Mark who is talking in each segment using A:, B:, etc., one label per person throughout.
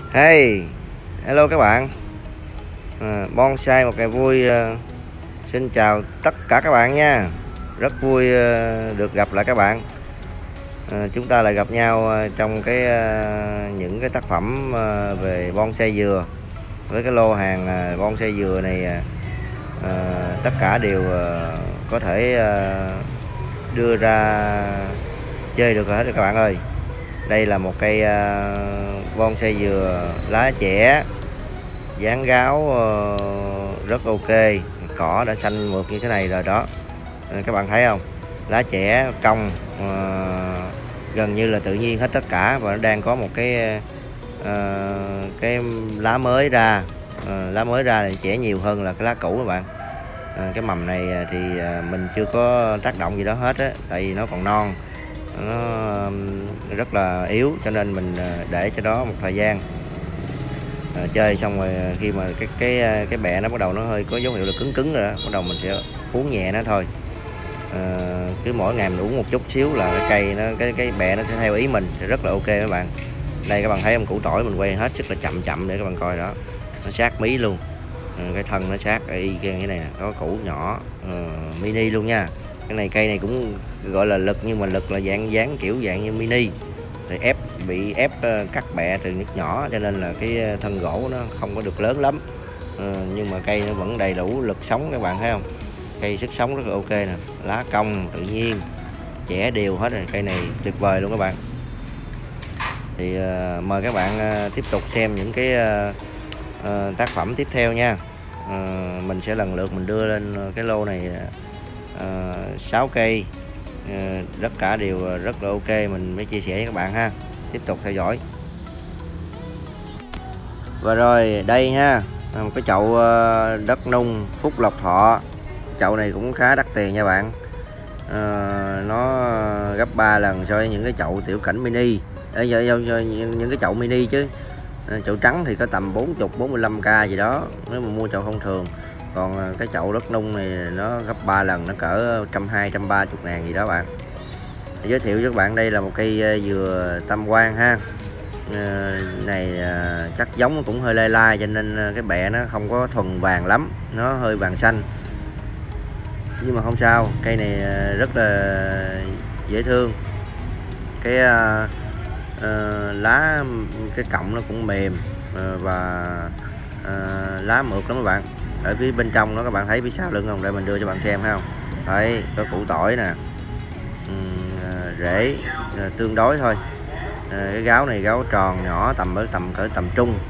A: Hey, hello các bạn. Bonsai một ngày vui. Xin chào tất cả các bạn nha. Rất vui được gặp lại các bạn. Chúng ta lại gặp nhau trong những cái tác phẩm về bonsai dừa. Với cái lô hàng bonsai dừa này, tất cả đều có thể đưa ra chơi được hết rồi các bạn ơi. Đây là một cây bonsai dừa lá trẻ, dáng gáo rất ok, cỏ đã xanh mượt như thế này rồi đó. Các bạn thấy không, lá trẻ cong, gần như là tự nhiên hết tất cả, và nó đang có một cái lá mới ra. Lá mới ra thì trẻ nhiều hơn là cái lá cũ các bạn. Cái mầm này thì mình chưa có tác động gì đó hết á, tại vì nó còn non, nó rất là yếu, cho nên mình để cho đó một thời gian chơi. Xong rồi khi mà cái bẹ nó bắt đầu nó hơi có dấu hiệu là cứng cứng rồi đó, bắt đầu mình sẽ uống nhẹ nó thôi. Cứ mỗi ngày mình uống một chút xíu là cái cây nó cái bẹ nó sẽ theo ý mình, rất là ok các bạn. Đây các bạn thấy không, củ tỏi mình quay hết sức là chậm chậm để các bạn coi đó, nó sát mí luôn. Cái thân nó sát y cái này, có củ nhỏ mini luôn nha. Cái này cây này cũng gọi là lực, nhưng mà lực là dáng kiểu dạng như mini, thì bị ép cắt bẹ từ nước nhỏ, cho nên là cái thân gỗ nó không có được lớn lắm. Nhưng mà cây nó vẫn đầy đủ lực sống, các bạn thấy không, cây sức sống rất là ok nè, lá cong tự nhiên, chẻ đều hết rồi, cây này tuyệt vời luôn các bạn. Thì mời các bạn tiếp tục xem những cái tác phẩm tiếp theo nha. Mình sẽ lần lượt mình đưa lên cái lô này 6 cây, tất cả đều rất là ok, mình mới chia sẻ với các bạn ha. Tiếp tục theo dõi. Và rồi đây ha, một cái chậu đất nung Phúc Lộc Thọ. Chậu này cũng khá đắt tiền nha bạn. Nó gấp 3 lần so với những cái chậu tiểu cảnh mini, những cái chậu mini chứ. Chậu trắng thì có tầm 40-45k gì đó nếu mà mua chậu thông thường. Còn cái chậu đất nung này nó gấp 3 lần, nó cỡ 120-130 ngàn gì đó bạn. Giới thiệu cho các bạn, đây là một cây dừa Tam Quan ha. Này chắc giống cũng hơi lai lai, cho nên cái bẹ nó không có thuần vàng lắm, nó hơi vàng xanh, nhưng mà không sao. Cây này rất là dễ thương. Cái lá, cái cọng nó cũng mềm và lá mượt lắm các bạn. Ở phía bên trong nó, các bạn thấy phía sau lưng không, để mình đưa cho bạn xem thấy không, thấy có củ tỏi nè, rễ tương đối thôi. Cái gáo này gáo tròn nhỏ, tầm trung.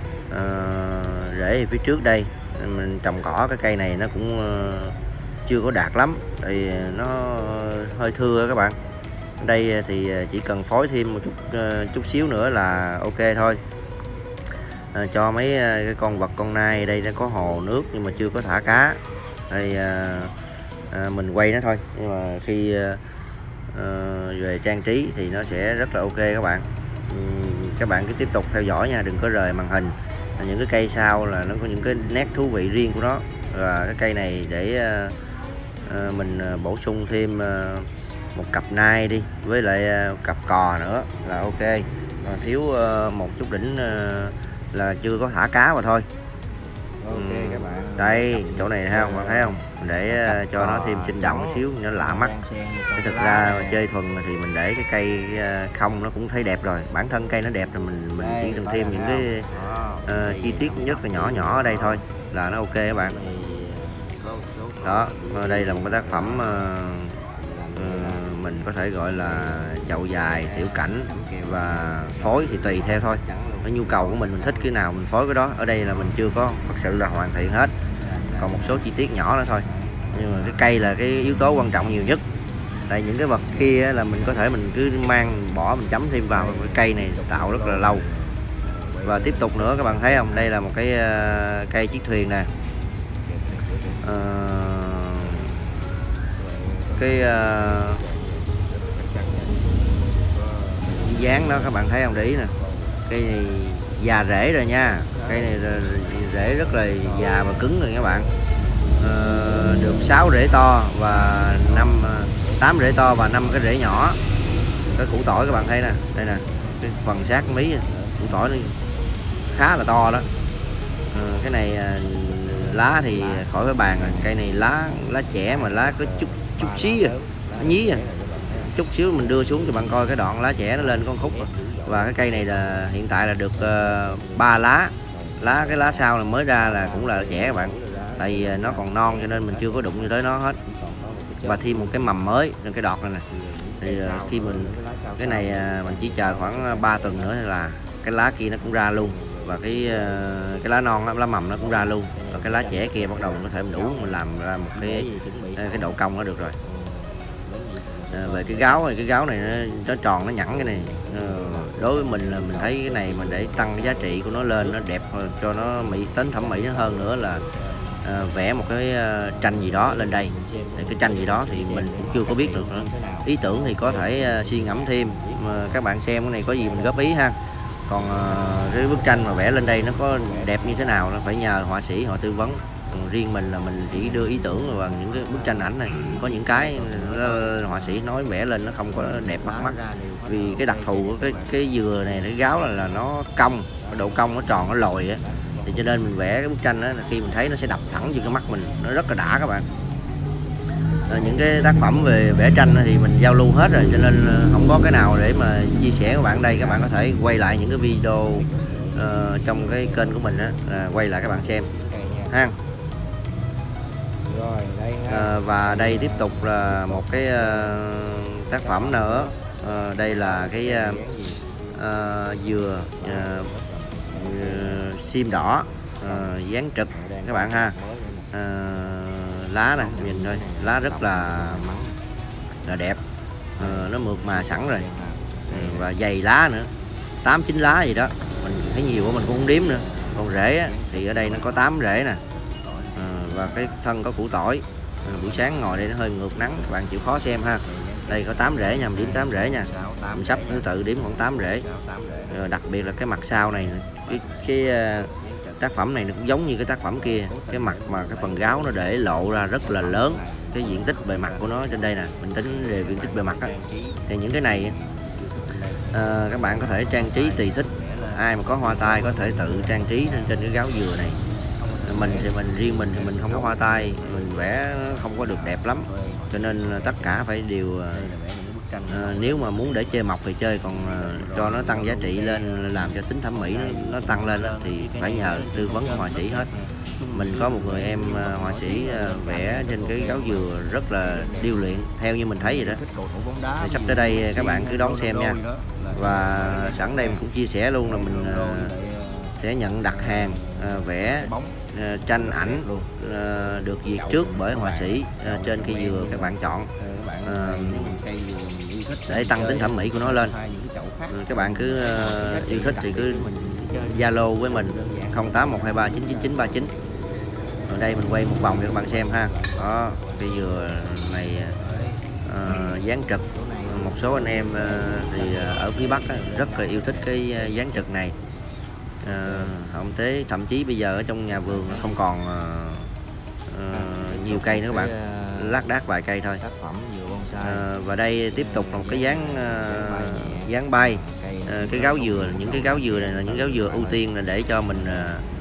A: Rễ thì phía trước đây mình trồng cỏ, cái cây này nó cũng chưa có đạt lắm, thì nó hơi thưa các bạn. Đây thì chỉ cần phối thêm một chút xíu nữa là ok thôi. Cho mấy cái con vật, con nai đây nó có hồ nước nhưng mà chưa có thả cá, đây mình quay nó thôi, nhưng mà khi về trang trí thì nó sẽ rất là ok các bạn. Các bạn cứ tiếp tục theo dõi nha, đừng có rời màn hình. Những cái cây sau là nó có những cái nét thú vị riêng của nó, và cái cây này để mình bổ sung thêm một cặp nai đi, với lại cặp cò nữa là ok. Thiếu một chút đỉnh là chưa có thả cá mà thôi. Ok các bạn. Đây chỗ này thấy không, bạn thấy không, để cho nó thêm sinh động xíu, nó lạ mắt. Thực ra mà chơi thuần thì mình để cái cây không nó cũng thấy đẹp rồi, bản thân cây nó đẹp rồi, mình chỉ cần thêm những cái chi tiết rất là nhỏ ở đây thôi là nó ok các bạn. Đó, đây là một cái tác phẩm mình có thể gọi là chậu dài tiểu cảnh, và phối thì tùy theo thôi, cái nhu cầu của mình thích cái nào mình phối cái đó. Ở đây là mình chưa có thật sự là hoàn thiện hết, còn một số chi tiết nhỏ nữa thôi, nhưng mà cái cây là cái yếu tố quan trọng nhiều nhất. Tại những cái vật kia là mình có thể mình cứ bỏ mình chấm thêm vào, cái cây này tạo rất là lâu. Và tiếp tục nữa, các bạn thấy không, đây là một cái cây chiếc thuyền nè. Cái dáng đó các bạn thấy không, để ý nè, cây này già rễ rồi nha, cây này rễ rất là già và cứng rồi các bạn. Được 6 rễ to và 8 rễ to và 5 cái rễ nhỏ. Cái củ tỏi các bạn thấy nè, đây nè, cái phần sát mí củ tỏi nó khá là to đó. Cái này lá thì khỏi phải bàn rồi, cây này lá trẻ mà lá có chút xíu nó nhí chút xíu mình đưa xuống cho bạn coi cái đoạn lá trẻ nó lên con khúc rồi. Và cái cây này là hiện tại là được 3 lá. Cái lá sau là mới ra là cũng là trẻ các bạn, tại vì nó còn non cho nên mình chưa có đụng vô tới nó hết. Và thêm một cái mầm mới trên cái đọt này nè, thì khi mình cái này mình chỉ chờ khoảng 3 tuần nữa là cái lá kia nó cũng ra luôn, và cái lá non lá mầm nó cũng ra luôn, và cái lá trẻ kia bắt đầu mình có thể mình ủ mình làm ra một cái độ cong nó được rồi. Về cái gáo này nó tròn nó nhẵn cái này, đối với mình là mình thấy cái này mình để tăng cái giá trị của nó lên, nó đẹp cho nó tính thẩm mỹ nó hơn nữa là vẽ một cái tranh gì đó lên đây. Cái tranh gì đó thì mình cũng chưa có biết được nữa, ý tưởng thì có thể suy ngẫm thêm, các bạn xem cái này có gì mình góp ý ha. Còn cái bức tranh mà vẽ lên đây nó có đẹp như thế nào nó phải nhờ họa sĩ họ tư vấn. Riêng mình là mình chỉ đưa ý tưởng và những cái bức tranh ảnh này, có những cái họa sĩ nói vẽ lên nó không có đẹp bắt mắt, vì cái đặc thù của cái dừa này, cái gáo là nó cong, độ cong nó tròn nó lồi á, thì cho nên mình vẽ cái bức tranh đó khi mình thấy nó sẽ đập thẳng vô cái mắt mình, nó rất là đã các bạn. Những cái tác phẩm về vẽ tranh thì mình giao lưu hết rồi, cho nên không có cái nào để mà chia sẻ với bạn đây. Các bạn có thể quay lại những cái video trong cái kênh của mình đó, quay lại các bạn xem ha. Và đây tiếp tục là một cái tác phẩm nữa. Đây là cái dừa sim đỏ dán trực các bạn ha. Lá này nhìn thôi, lá rất là đẹp, nó mượt mà sẵn rồi, và dày lá nữa, 8-9 lá gì đó, mình thấy nhiều quá mình cũng không đếm nữa. Còn rễ thì ở đây nó có 8 rễ nè, và cái thân có củ tỏi. Buổi sáng ngồi đây nó hơi ngược nắng, các bạn chịu khó xem ha. Đây có 8 rễ nha, mình đếm 8 rễ nha, mình sắp thứ tự đếm khoảng 8 rễ. Đặc biệt là cái mặt sau này, cái tác phẩm này nó cũng giống như cái tác phẩm kia, cái mặt mà cái phần gáo nó để lộ ra rất là lớn, cái diện tích bề mặt của nó trên đây nè, mình tính về diện tích bề mặt á. Thì những cái này các bạn có thể trang trí tùy thích, ai mà có hoa tai có thể tự trang trí trên cái gáo dừa này. Riêng mình thì mình không có hoa tai, mình vẽ không có được đẹp lắm, cho nên tất cả phải đều nếu mà muốn để chơi mọc thì chơi, còn cho nó tăng giá trị lên, làm cho tính thẩm mỹ nó tăng lên đó, thì phải nhờ tư vấn của họa sĩ hết. Mình có một người em họa sĩ vẽ trên cái gáo dừa rất là điêu luyện theo như mình thấy vậy đó. Thì sắp tới đây các bạn cứ đón xem nha. Và sẵn đây mình cũng chia sẻ luôn là mình sẽ nhận đặt hàng vẽ tranh ảnh được duyệt trước bởi họa sĩ trên cây dừa các bạn chọn, để tăng tính thẩm mỹ của nó lên. Các bạn cứ yêu thích thì cứ Zalo với mình 0812399939. Ở đây mình quay một vòng cho các bạn xem ha. Đó, cây dừa này dán trực. Một số anh em thì ở phía Bắc rất là yêu thích cái dán trực này. Không thế, thậm chí bây giờ ở trong nhà vườn không còn nhiều cây nữa các bạn, lác đác vài cây thôi. Và đây tiếp tục là một cái dán bay. Cái gáo dừa, những cái gáo dừa này là những gáo dừa ưu tiên là để cho mình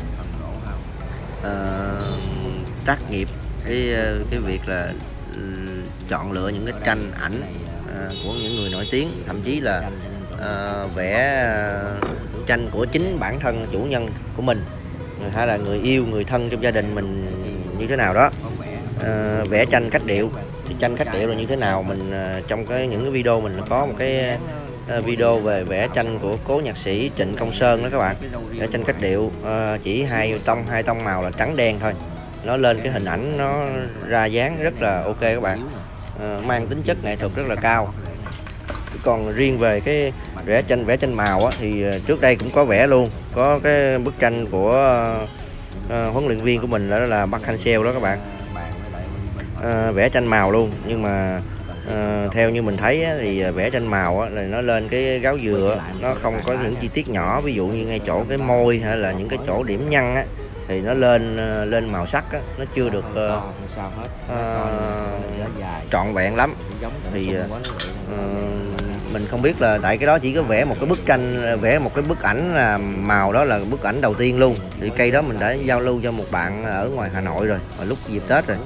A: tác nghiệp cái việc là chọn lựa những cái tranh ảnh của những người nổi tiếng, thậm chí là vẽ tranh của chính bản thân chủ nhân của mình, hay là người yêu, người thân trong gia đình mình như thế nào đó. Vẽ tranh cách điệu, thì tranh cách điệu là như thế nào, mình trong những cái video mình có một cái video về vẽ tranh của cố nhạc sĩ Trịnh Công Sơn đó các bạn. Vẽ tranh cách điệu chỉ hai tông màu là trắng đen thôi, nó lên cái hình ảnh nó ra dáng rất là ok các bạn, mang tính chất nghệ thuật rất là cao. Còn riêng về cái vẽ tranh màu á, thì trước đây cũng có vẽ luôn, có cái bức tranh của huấn luyện viên của mình đó là Park Hang-seo đó các bạn, vẽ tranh màu luôn. Nhưng mà theo như mình thấy á, thì vẽ tranh màu á, là nó lên cái gáo dừa á, nó không có những chi tiết nhỏ, ví dụ như ngay chỗ cái môi hay là những cái chỗ điểm nhăn á, thì nó lên màu sắc á, nó chưa được trọn vẹn lắm. Thì mình không biết là tại cái đó chỉ có vẽ một cái bức tranh, vẽ một cái bức ảnh là màu, đó là bức ảnh đầu tiên luôn. Thì cây đó mình đã giao lưu cho một bạn ở ngoài Hà Nội rồi, hồi lúc dịp Tết rồi,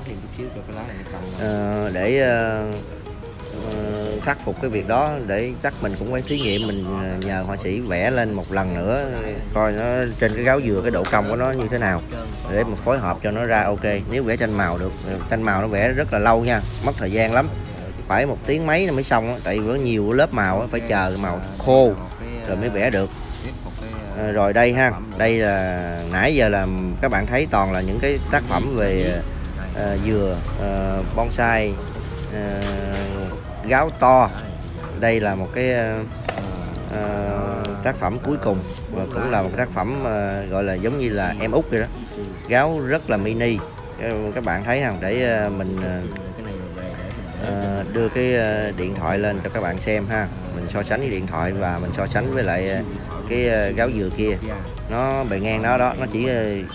A: để khắc phục cái việc đó, để chắc mình cũng phải thí nghiệm, mình nhờ họa sĩ vẽ lên một lần nữa coi nó trên cái gáo dừa cái độ cong của nó như thế nào, để mà phối hợp cho nó ra ok. Nếu vẽ tranh màu được, tranh màu nó vẽ rất là lâu nha, mất thời gian lắm, phải 1 tiếng mấy nó mới xong, tại vì có nhiều lớp màu, phải chờ màu khô rồi mới vẽ được. Rồi đây ha, đây là nãy giờ là các bạn thấy toàn là những cái tác phẩm về dừa, bonsai, gáo to. Đây là một cái tác phẩm cuối cùng, và cũng là một tác phẩm gọi là giống như là em út vậy đó, gáo rất là mini, các bạn thấy không, để mình đưa cái điện thoại lên cho các bạn xem ha, mình so sánh với điện thoại và mình so sánh với lại cái gáo dừa kia, nó bề ngang nó chỉ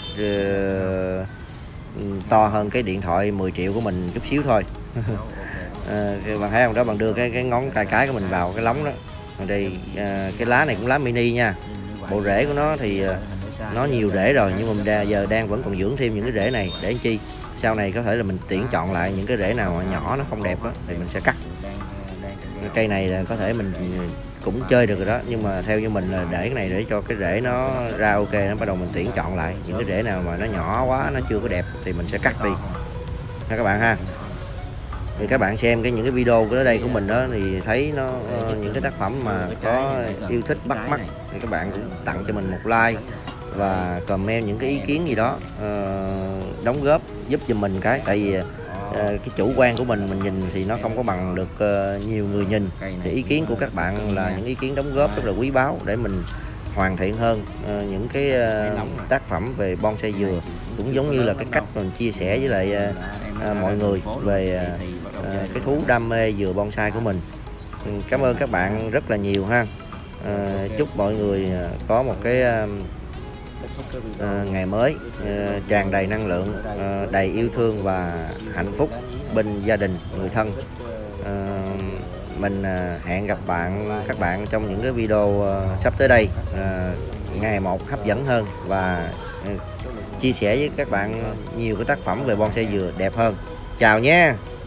A: to hơn cái điện thoại 10 triệu của mình chút xíu thôi. Bạn thấy không, đó bạn đưa cái ngón tay cái của mình vào cái lóng đó. Ở đây cái lá này cũng lá mini nha, bộ rễ của nó thì nó nhiều rễ rồi, nhưng mà mình giờ vẫn còn dưỡng thêm những cái rễ này, để chi sau này có thể là mình tuyển chọn lại những cái rễ nào mà nhỏ nó không đẹp đó, thì mình sẽ cắt. Cây này là có thể mình cũng chơi được rồi đó, nhưng mà theo như mình là để cái này để cho cái rễ nó ra ok, nó bắt đầu mình tuyển chọn lại những cái rễ nào mà nó nhỏ quá, nó chưa có đẹp thì mình sẽ cắt đi ha các bạn ha. Thì các bạn xem những cái video ở đây của mình đó thì thấy nó những cái tác phẩm mà có yêu thích bắt mắt thì các bạn cũng tặng cho mình một like và comment những cái ý kiến gì đó, đóng góp giúp cho mình cái, tại vì cái chủ quan của mình nhìn thì nó không có bằng được nhiều người nhìn, thì ý kiến của các bạn là những ý kiến đóng góp rất là quý báu để mình hoàn thiện hơn những cái tác phẩm về bonsai dừa, cũng giống như là cái cách mình chia sẻ với lại mọi người về cái thú đam mê dừa bonsai của mình. Cảm ơn các bạn rất là nhiều ha. Chúc mọi người có một cái ngày mới tràn đầy năng lượng, đầy yêu thương và hạnh phúc bên gia đình, người thân. Mình hẹn gặp các bạn trong những cái video sắp tới đây, ngày một hấp dẫn hơn và chia sẻ với các bạn nhiều cái tác phẩm về bonsai dừa đẹp hơn. Chào nhé.